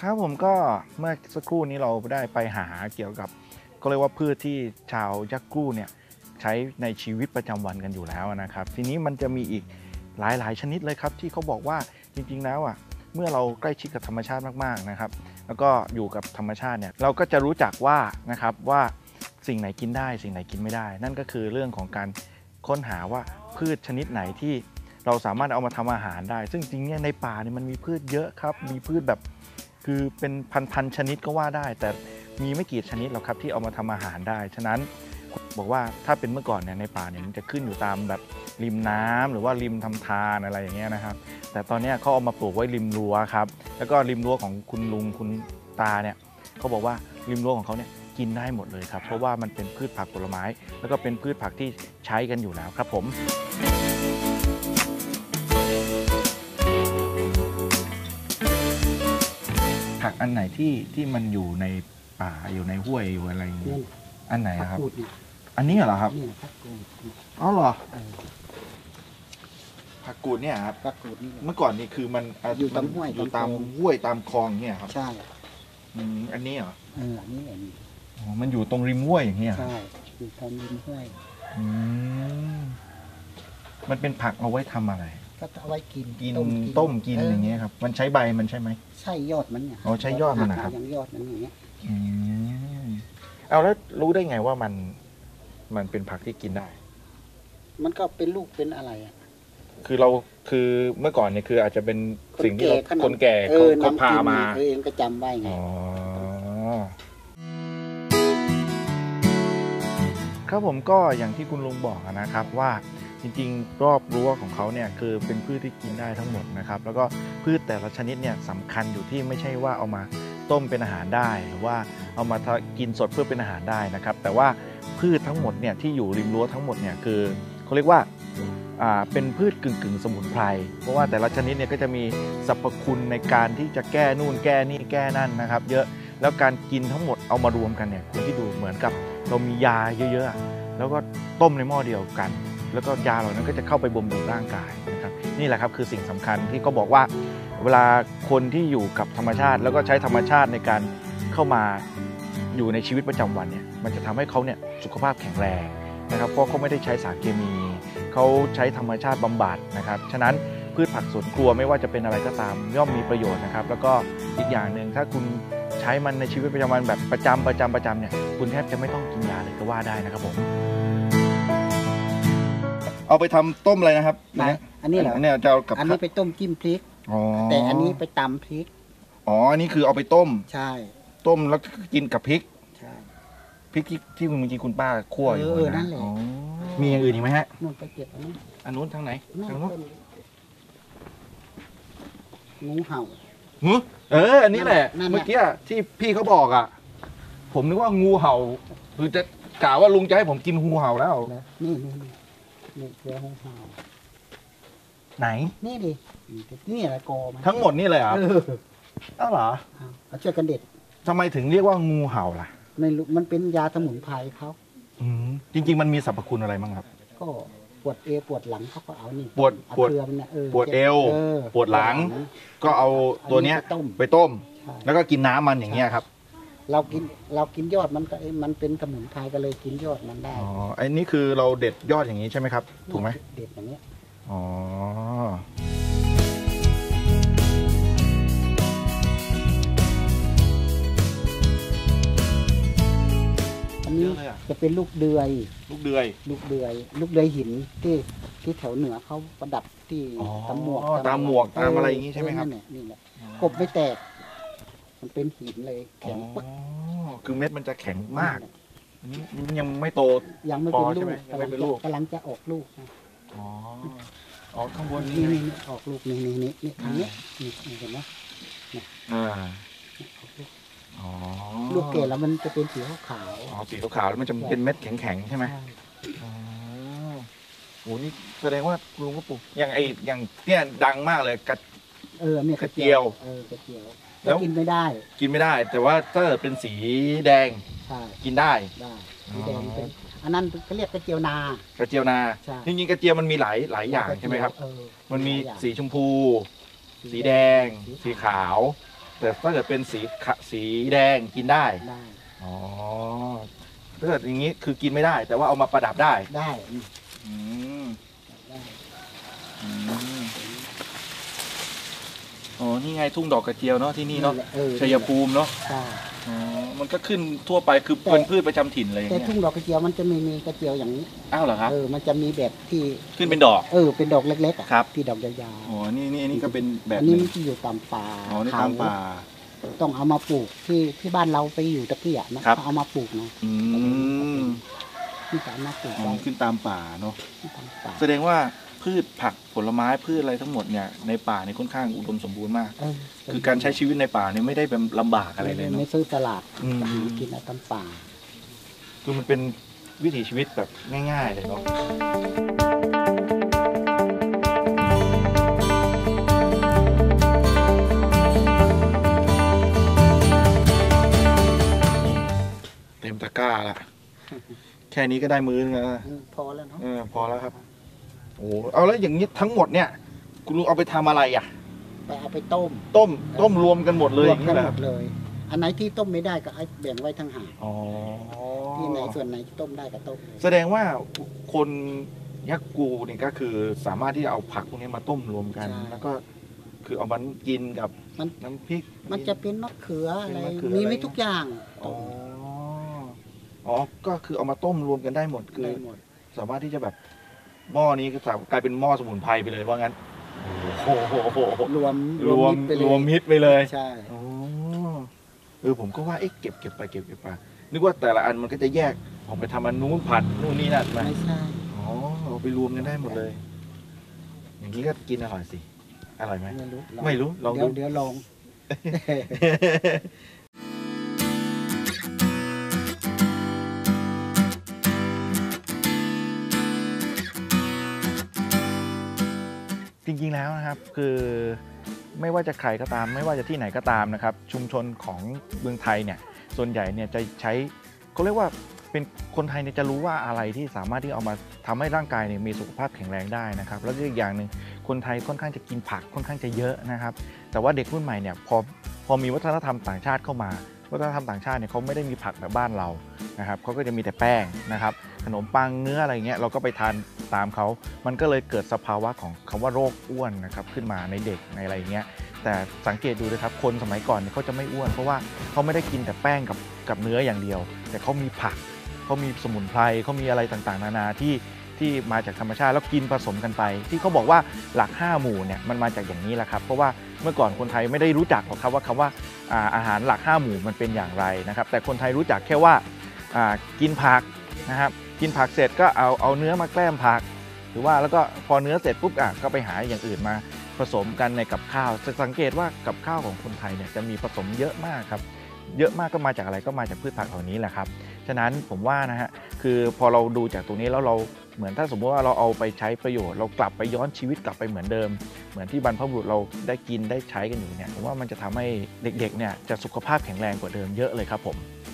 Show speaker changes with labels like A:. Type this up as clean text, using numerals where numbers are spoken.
A: ครับผมก็เมื่อสักครู่นี้เราได้ไปหาเกี่ยวกับก็เรียกว่าพืชที่ชาวยักษ์กู้เนี่ยใช้ในชีวิตประจำวันกันอยู่แล้วนะครับทีนี้มันจะมีอีกหลายชนิดเลยครับที่เขาบอกว่าจริงๆแล้วเมื่อเราใกล้ชิดกับธรรมชาติมากๆนะครับแล้วก็อยู่กับธรรมชาติเนี่ยเราก็จะรู้จักว่านะครับว่าสิ่งไหนกินได้สิ่งไหนกินไม่ได้ นั่นก็คือเรื่องของการค้นหาว่าพืชชนิดไหนที่เราสามารถเอามาทำอาหารได้ซึ่งจริงเนี่ยในป่าเนี่ยมันมีพืชเยอะครับมีพืชแบบคือเป็นพันชนิดก็ว่าได้แต่มีไม่กี่ชนิดหรอกครับที่เอามาทำอาหารได้ฉะนั้นบอกว่าถ้าเป็นเมื่อก่อนเนี่ยในป่าเนี่ยมันจะขึ้นอยู่ตามแบบริมน้ำหรือว่าริมทำทานอะไรอย่างเงี้ยนะครับแต่ตอนนี้เขาเอามาปลูกไว้ริมรั้วครับแล้วก็ริมรั้วของคุณลุงคุณตาเนี่ยเขาบอกว่าริมรั้วของเขาเนี่ยกินได้หมดเลยครับเพราะว่ามันเป็นพืชผักผลไม้แล้วก็เป็นพืชผักที่ใช้กันอยู่แล้วครับผมผักอันไหนที่มันอยู่ในป่าอยู่ในห้วยอยู่อะไรอย่างนี้อันไหนครับอันนี้เหรอครับอ๋อเหรอผักกูดเนี่ยครับผักกูดนี่เมื่อก่อนนี่คือมันอยู่ตามห้วยอยู่ตามห้วยตามคลองเนี่ยครับใช่อันนี้เหรออันนี้แหละอ๋อมันอยู่ตรงริมห้วยอย่างเงี้ยใช่อยู่ตรงริมห้วยมันเป็นผักเอาไว้ทำอะไรก็เอาไว้กินต้มกินอย่างเงี้ยครับมันใช้ใบมันใช่ไหมใช่ยอดมันเนี่ยอ๋อใช้ยอดมันนะครับยังยอดมันอย่างเงี้ยเอาแล้วรู้ได้ไงว่ามันเป็นผักที่กินได้มันก็เป็นลูกเป็นอะไรคือเราคือเมื่อก่อนเนี่ยคืออาจจะเป็นสิ่งที่คนแก่เขาพามาเองก็จำไว้ไงครับผมก็อย่างที่คุณลุงบอกนะครับว่าจริงๆรอบรั้วของเขาเนี่ยคือเป็นพืชที่กินได้ทั้งหมดนะครับแล้วก็พืชแต่ละชนิดเนี่ยสำคัญอยู่ที่ไม่ใช่ว่าเอามาต้มเป็นอาหารได้หรือว่าเอามากินสดเพื่อเป็นอาหารได้นะครับแต่ว่าพืชทั้งหมดเนี่ยที่อยู่ริมรั้วทั้งหมดเนี่ยคือเขาเรียกว่าเป็นพืชกึ่งสมุนไพรเพราะว่าแต่ละชนิดเนี่ยก็จะมีสรรพคุณในการที่จะแก้นู่นแก้นี่แก้นั่นนะครับเยอะแล้วการกินทั้งหมดเอามารวมกันเนี่ยคุณที่ดูเหมือนกับเรามียาเยอะๆแล้วก็ต้มในหม้อเดียวกันแล้วก็ยาเหล่านั้นก็จะเข้าไปบำรุงร่างกายนะครับนี่แหละครับคือสิ่งสำคัญที่เขาบอกว่าเวลาคนที่อยู่กับธรรมชาติแล้วก็ใช้ธรรมชาติในการเข้ามาอยู่ในชีวิตประจำวันเนี่ยมันจะทำให้เขาเนี่ยสุขภาพแข็งแรงนะครับเพราะเขาไม่ได้ใช้สารเคมีเขาใช้ธรรมชาติบำบัดนะครับฉะนั้นพืชผักสวนครัวไม่ว่าจะเป็นอะไรก็ตามย่อมมีประโยชน์นะครับแล้วก็อีกอย่างหนึ่งถ้าคุณใช้มันในชีวิตประจำวันแบบประจำเนี่ยคุณแทบจะไม่ต้องกินยาเลยก็ว่าได้นะครับผมเอาไปทำต้มอะไรนะครับอันนี้เหรอเนี่ยจะเอากับอันนี้ไปต้มจิ้มพริกแต่อันนี้ไปตำพริกอ๋ออันนี้คือเอาไปต้มใช่ต้มแล้วกินกับพริกใช่พริกที่เมื่อกี้คุณป้าคั่วอยู่นั่นแหละมีอย่างอื่นอีกไหมฮะนู่นไปเก็บอันนู้นทางไหนทางนู้นงูเห่าอันนี้แหละเมื่อกี้ที่พี่เขาบอกผมนึกว่างูเห่าคือจะกล่าวว่าลุงจะให้ผมกินงูเห่าแล้วนี่เรืองูเห่าไหนนี่ดินี่อะไรกอมันทั้งหมดนี่เลยเหรออ้าวเหรอเอาช่วยกันเด็ดทำไมถึงเรียกว่างูเห่าล่ะไม่รู้มันเป็นยาสมุนไพรเขาจริงๆมันมีสรรพคุณอะไรบ้างครับก็ปวดเอวปวดหลังเขาก็เอานี่ปวดเอวปวดหลังก็เอาตัวเนี้ยไปต้มแล้วก็กินน้ำมันอย่างเงี้ยครับเรากินยอดมันก็มันเป็นสมุนไพรก็เลยกินยอดมันได้อ๋อไอ้นี่คือเราเด็ดยอดอย่างนี้ใช่ไหมครับถูกไหมเด็ดอย่างนี้อ๋ออันนี้จะเป็นลูกเดือยหินที่แถวเหนือเขาประดับที่ตามหมวกตามอะไรอย่างนี้ใช่ไหมครับนี่แหละกบไม่แตกมันเป็นหินเลยแข็งปึ๊กคือเม็ดมันจะแข็งมากยังไม่โตยังไม่เป็นลูกยังไม่เป็นลูกกำลังจะออกลูกออกข้างบนนี่ออกลูกนี่ทางนี้นี่เห็นไหมลูกเกดแล้วมันจะเป็นสีขาวสีขาวแล้วมันจะเป็นเม็ดแข็งใช่ไหมโอ้นี่แสดงว่าลุงก็ปลูกอย่างเนี่ยดังมากเลยเนี่ยกระเจียวแล้วกินไม่ได้แต่ว่าถ้าเป็นสีแดงกินได้สีแดงเป็นอันนั้นเขาเรียกกระเจียวนาจริงๆกระเจียวมันมีหลายอย่างใช่ไหมครับมันมีสีชมพูสีแดงสีขาวแต่ถ้าเกิดเป็นสีแดงกินได้
B: ได้
A: อ๋อถ้าเกิดอย่างนี้คือกินไม่ได้ แต่ว่าเอามาประดับได้
B: ได้
A: อืม
B: ได้
A: อืมอ๋อนี่ไงทุ่งดอกกระเจียวเนาะที่นี่เนาะ ชัยภูมิเนาะ
B: ใช่
A: อ๋อมันก็ขึ้นทั่วไปคือเป็นพืชประจำถิ่นเลยอย่าง
B: แต่
A: เงี้ย
B: ทุ่งดอกกระเจียวมันจะไม่มีกระเจียวอย่างนี้
A: อ้าวเหรอครับ
B: มันจะมีแบบที่
A: ขึ้นเป็นดอก
B: เป็นดอกเล็กๆอ่ะ
A: ครับ
B: ที่ดอกยาว
A: อ๋อนี่ก็เป็นแบ
B: ๆ
A: บ
B: อัน
A: ห
B: นี้
A: นึ่ง
B: มันจะอยู่ตามป่า
A: อ๋อนี่ตามป่า
B: ต้องเอามาปลูกที่บ้านเราไปอยู่ตะกี้อ่ะนะครับ เอามาปลูกนะ
A: อืม
B: ที่สามารถปลูก
A: อ๋อ
B: ได้
A: ขึ้นตามป่าเนาะ
B: ที่ตามป่า
A: แสดงว่าพืชผักผลไม้พืชอะไรทั้งหมดเนี่ยในป่าเนี่ยค่อนข้างอุดมสมบูรณ์มาก คือการใช้ชีวิตในป่าเนี่ยไม่ได้แบบลำบากอะไรเลยเนาะ
B: ไม่ซื้อตลาด
A: อืม
B: หากินเอาตามป่า
A: คือมันเป็นวิถีชีวิตแบบง่ายๆเลยเนาะเต็มตะกร้าละแค่นี้ก็ได้มื้อนึงแล้วนะ
B: พอแล้วเนาะ
A: พอแล้วครับโอ้เอาแล้วอย่างนี้ทั้งหมดเนี่ยคุณลุงเอาไปทำอะไรอ่ะ
B: ไปเอาไปต้ม
A: ต้มรวมกันหมดเลย
B: ร
A: อ
B: วม
A: ย่าง
B: กั
A: นี้
B: น
A: เหรอ
B: ห
A: ค
B: ม
A: รับ
B: ดเลย อันไหนที่ต้มไม่ได้ก็ให้แบ่งไว้ทั้งหาก
A: อ๋อ
B: ที่ไหนส่วนไหนที่ต้มได้ก็ต้มเลย
A: แสดงว่าคนยักษ์กูนี่ก็คือสามารถที่จะเอาผักพวกนี้มาต้มรวมกัน แล้วก็คือเอามันกินกับ
B: มัน
A: น้ำพริก
B: มันจะเป็นมะเขืออะไร
A: เป็นมะเขือ
B: มี
A: อะไร
B: ไม่ทุกอย่าง
A: อ๋ออ๋อก็คือเอามาต้มรวมกันได้หมดคือ
B: ได้หมด
A: สามารถที่จะแบบหม้อนี้ก็กลายเป็นหม้อสมุนไพรไปเลยว่างั้นโอ้โห
B: รวม
A: ร
B: มิตไปเล
A: วมมิตรไปเลย
B: ใช่
A: อ๋อผมก็ว่าเก็บไปนึกว่าแต่ละอันมันก็จะแยกออกไปทำอันนู้นผัดนู่นนี่นั่นมา
B: ไม่ใช่
A: อ๋อเอาไปรวมกันได้หมดเลย อย่างนี้ก็กินอร่อยสิอร่อยไหม ไม่รู้ลองดู
B: เดี๋ยวลอง
A: จริงๆแล้วนะครับคือไม่ว่าจะใครก็ตาม ไม่ว่าจะที่ไหนก็ตามนะครับ ชุมชนของเมืองไทยเนี่ยส่วนใหญ่เนี่ยจะใช้เขาเรียกว่าเป็นคนไทยเนี่ยจะรู้ว่าอะไรที่สามารถที่เอามาทำให้ร่างกายเนี่ยมีสุขภาพแข็งแรงได้นะครับแล้วก็อีกอย่างหนึ่งคนไทยค่อนข้างจะกินผักค่อนข้างจะเยอะนะครับแต่ว่าเด็กรุ่นใหม่เนี่ยพอมีวัฒนธรรมต่างชาติเข้ามาวัฒนธรรมต่างชาติเนี่ยเขาไม่ได้มีผักแบบบ้านเรานะครับเขาก็จะมีแต่แป้งนะครับขนมปังเนื้ออะไรเงี้ยเราก็ไปทานตามเขามันก็เลยเกิดสภาวะของคำว่าโรคอ้วนนะครับขึ้นมาในเด็กในอะไรเงี้ยแต่สังเกตดูนะครับคนสมัยก่อนเนี่ยเขาจะไม่อ้วนเพราะว่าเขาไม่ได้กินแต่แป้งกับเนื้ออย่างเดียว แต่เขามีผักเขามีสมุนไพรเขามีอะไรต่างๆนานาที่มาจากธรรมชาติแล้วกินผสมกันไป ที่เขาบอกว่าหลัก5หมู่เนี่ยมันมาจากอย่างนี้แหละครับเพราะว่าเมื่อก่อนคนไทยไม่ได้รู้จักหรอกครับว่าคำว่าอาหารหลัก5หมู่มันเป็นอย่างไรนะครับแต่คนไทยรู้จักแค่ว่ากินผักนะครับกินผักเสร็จก็เอาเนื้อมาแกล้มผักหรือว่าแล้วก็พอเนื้อเสร็จปุ๊บก็ไปหาอย่างอื่นมาผสมกันในกับข้าวจะสังเกตว่ากับข้าวของคนไทยเนี่ยจะมีผสมเยอะมากครับเยอะมากก็มาจากอะไรก็มาจากพืชผักเหล่านี้แหละครับฉะนั้นผมว่านะฮะคือพอเราดูจากตรงนี้แล้วเราเหมือนถ้าสมมติว่าเราเอาไปใช้ประโยชน์เรากลับไปย้อนชีวิตกลับไปเหมือนเดิมเหมือนที่บรรพบุรุษเราได้กินได้ใช้กันอยู่เนี่ยผมว่ามันจะทำให้เด็กๆเนี่ยจะสุขภาพแข็งแรงกว่าเดิมเยอะเลยครับผม